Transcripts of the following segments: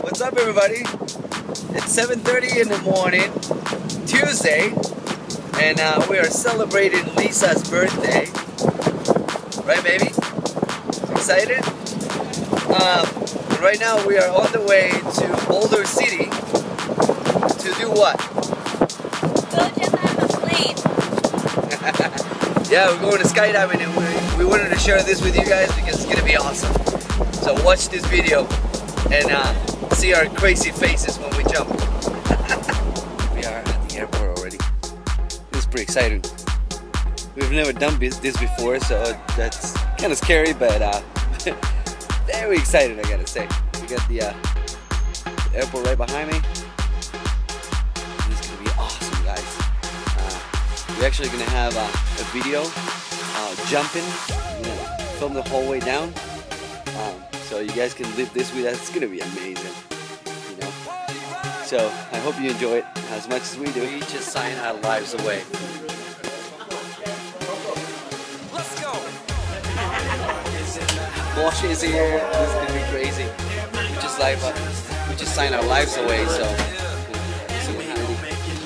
What's up, everybody? It's 7:30 in the morning, Tuesday, and we are celebrating Lisa's birthday. Right, baby? Excited? Right now we are on the way to Boulder City to do what? Go jump out of a plane. Yeah, we're going to skydiving, and we wanted to share this with you guys because it's gonna be awesome. So watch this video and see our crazy faces when we jump. We are at the airport already. It's pretty exciting. We've never done this before, so that's kind of scary, but very excited, I gotta say. We got the airport right behind me. This is gonna be awesome, guys. We're actually gonna have a video jumping, film the whole way down. So you guys can live this with us. It's gonna be amazing, you know. So I hope you enjoy it as much as we do. We just sign our lives away. Let's go. Wash is here. This is gonna be crazy. We just sign our lives away. So see what happens.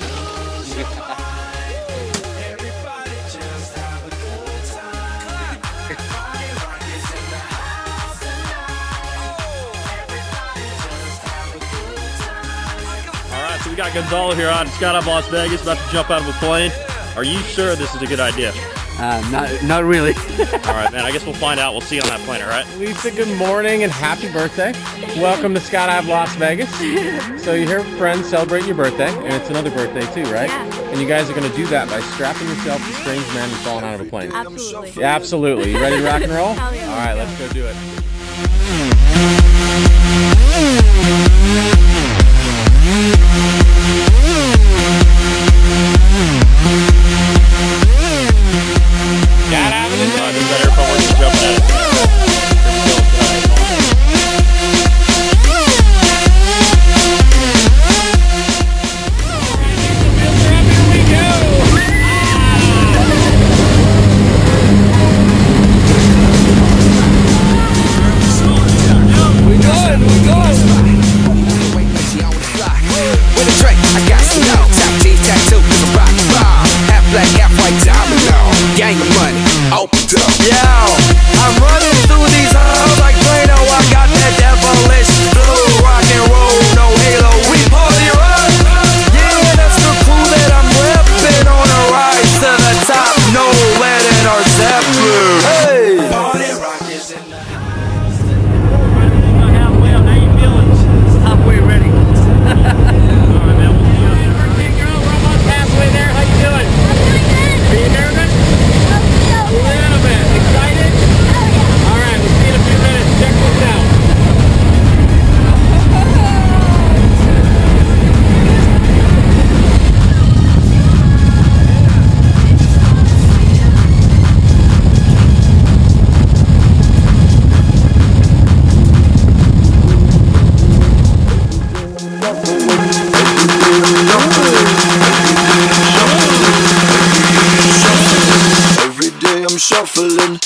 So we got Gonzalo here on SkyDiving Las Vegas, about to jump out of a plane. Are you sure this is a good idea? Not really. All right, man. I guess we'll find out. We'll see you on that plane, all right? Lisa, good morning and happy birthday. Welcome to SkyDiving Las Vegas. So you're here with friends celebrating your birthday, and it's another birthday too, right? Yeah. And you guys are going to do that by strapping yourself to strange men and falling out of a plane. Absolutely. Yeah, absolutely. You ready to rock and roll? Hell yeah. All right, let's go do it. Shuffling.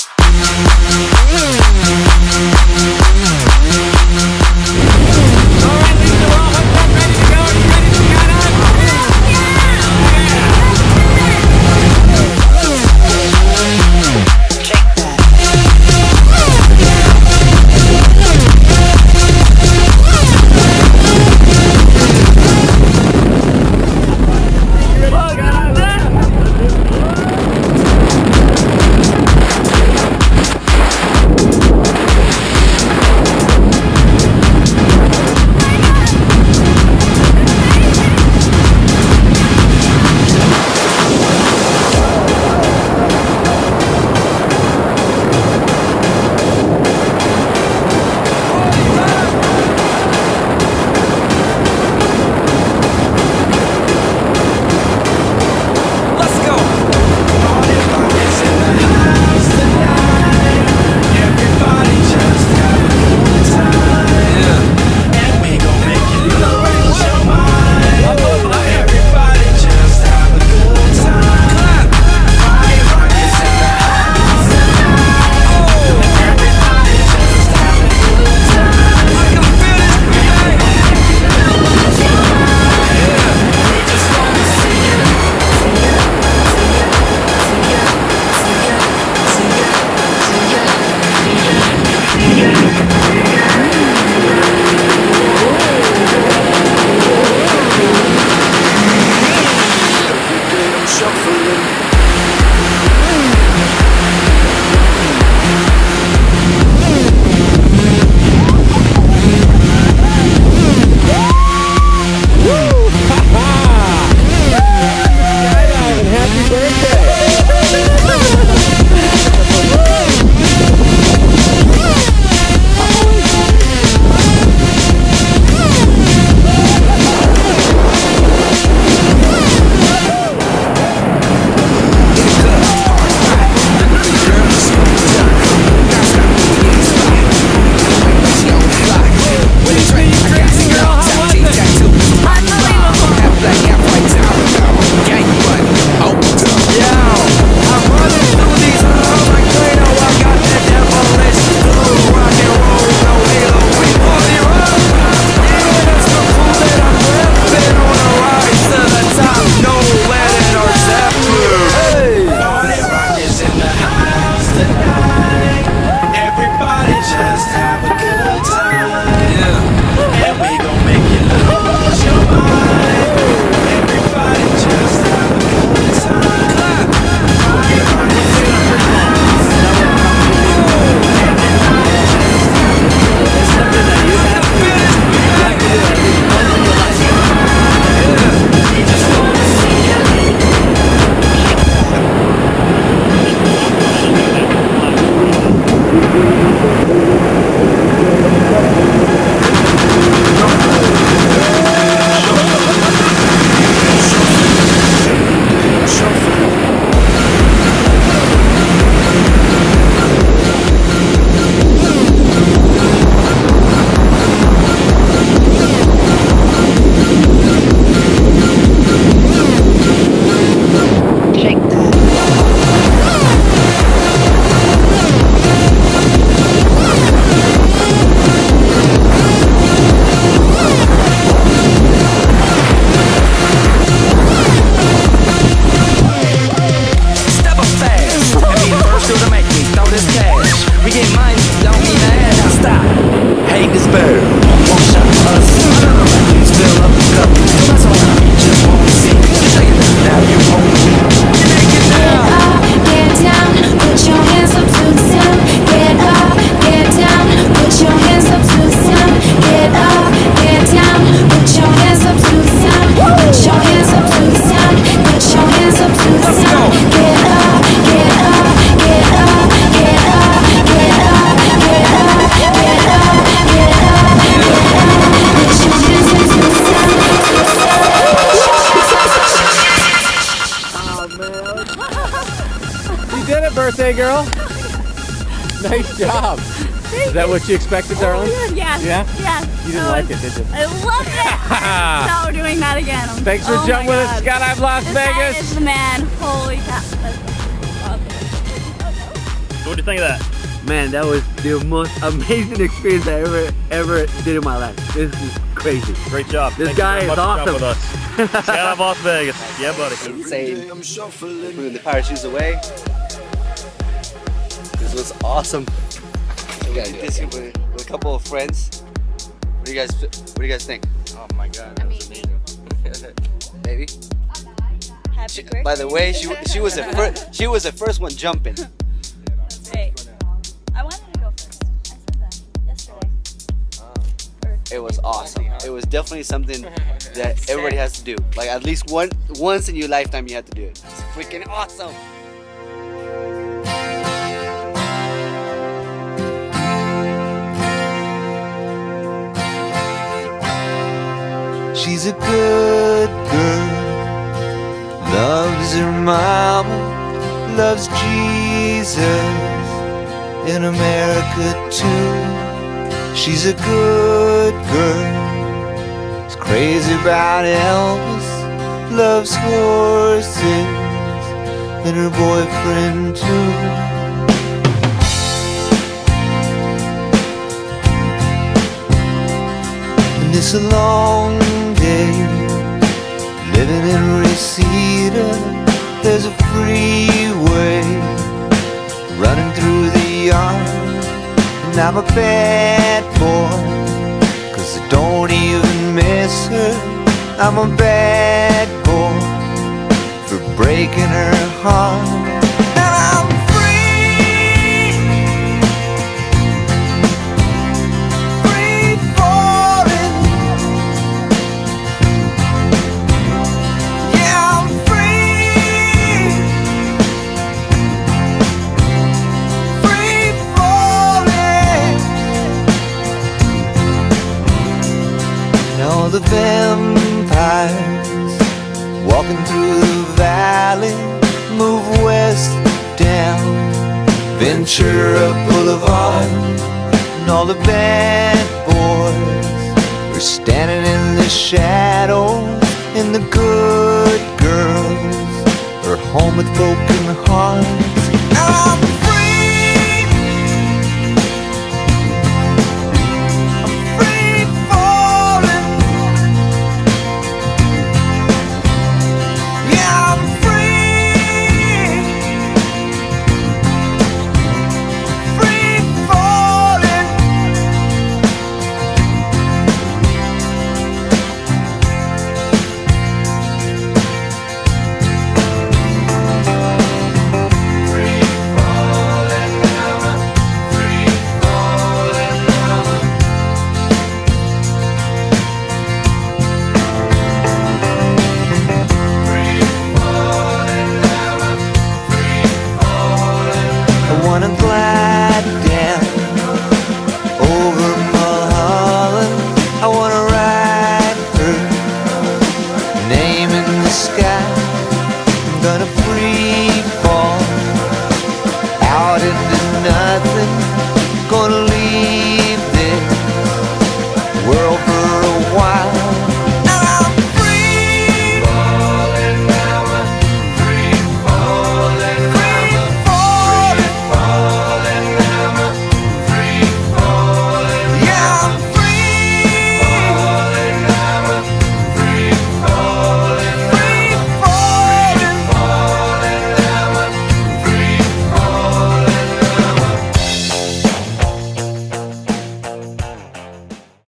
Miss Bird. One shot of us. Please fill up the cup. That's all I just want to see. Shake it now, you won't be. Get up, get down, put your hands up to the sun. Get up, get down, put your hands up to the sun. Get up, get down, put your hands up to the sun. Put your hands up to the sun. Put your hands up to the sun. Get up, get up, get up, get up, get up, get up, get up, get up, get up. Put your hands up to the sun. You did it, birthday girl. Nice job. Is that what you expected, darling? Yeah. Yeah? Yeah. You didn't like it, did you? I loved it. So we're doing that again. Thanks for jumping with us, SkyDive Las This guy Vegas. is the man. Holy cow. So what do you think of that? Man, that was the most amazing experience I ever did in my life. This is crazy. Great job. This Thank guy you is very much for awesome. jumping with us. SkyDive Las Vegas. Yeah, buddy. Insane. Putting the parachutes away. This was awesome. We got this here with a couple of friends. What do you guys think? Oh my God, that was amazing. Baby. Happy birthday. By the way, she was the first one jumping. Hey, I wanted to go first. I said that yesterday. It was awesome. It was definitely something that everybody has to do. Like at least once in your lifetime you have to do it. It's freaking awesome. She's a good girl, loves her mama, loves Jesus, in America too. She's a good girl, is crazy about Elvis, loves horses, and her boyfriend too. And it's a long day living in Reseda. There's a freeway running through the yard, and I'm a bad boy, 'cause I don't even miss her. I'm a bad boy for breaking her heart. And I'm free, free falling. Yeah, I'm free, free falling. And all the vampires walking through the valley move west down Ventura Boulevard, and all the bad boys are standing in the shadows, and the good girls are home with broken hearts. I'm free, I'm free falling. Yeah, I'm free, free falling. Free falling now, free falling now. Free falling now, free falling. I wanna glide down over Mulholland. I wanna write her name in the sky. I'm gonna free fall